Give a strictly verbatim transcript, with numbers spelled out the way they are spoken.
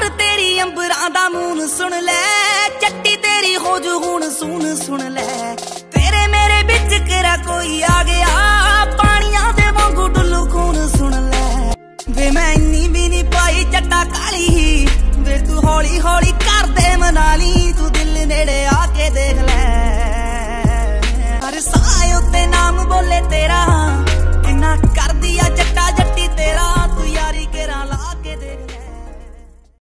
और तेरी अंबरां दा मून सुन ले, चट्टी तेरी हो जू हुण सून सुन ले। तेरे मेरे बिच केरा कोई आ गया, पानियां दे वांगू डुल्लू खून सुन ले। वे मैं इन्नी भी नहीं पाई चट्टा काली, वे तू हौली हौली कर दे मनाली। तू दिल नेड़े आके देख ले, हर साह उत्ते नाम बोले तेरा।